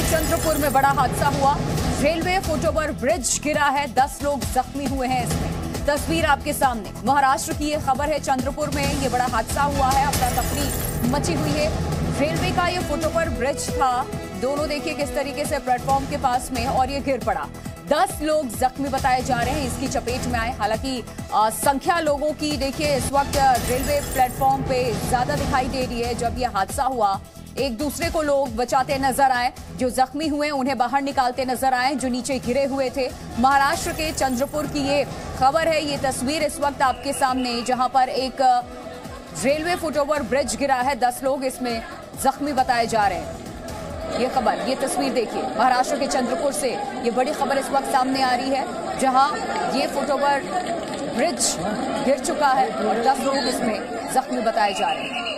चंद्रपुर में बड़ा हादसा हुआ। रेलवे फुटओवर ब्रिज गिरा है, 10 लोग जख्मी हुए हैं। इसमें तस्वीर आपके सामने, महाराष्ट्र की ये खबर है। चंद्रपुर में ये बड़ा हादसा हुआ है, अफरा तफरी मची हुई है। रेलवे का ये फुटओवर ब्रिज था, दोनों देखिए किस तरीके से प्लेटफॉर्म के पास में, और ये गिर पड़ा। 10 लोग जख्मी बताए जा रहे हैं, इसकी चपेट में आए। हालांकि संख्या लोगों की देखिए इस वक्त रेलवे प्लेटफॉर्म पे ज्यादा दिखाई दे रही है। जब ये हादसा हुआ, एक दूसरे को लोग बचाते नजर आए, जो जख्मी हुए उन्हें बाहर निकालते नजर आए, जो नीचे गिरे हुए थे। महाराष्ट्र के चंद्रपुर की ये खबर है, ये तस्वीर इस वक्त आपके सामने, जहां पर एक रेलवे फुटओवर ब्रिज गिरा है, 10 लोग इसमें जख्मी बताए जा रहे हैं। ये खबर, ये तस्वीर देखिए, महाराष्ट्र के चंद्रपुर से ये बड़ी खबर इस वक्त सामने आ रही है, जहां ये फुटओवर ब्रिज गिर चुका है और 10 लोग इसमें जख्मी बताए जा रहे हैं।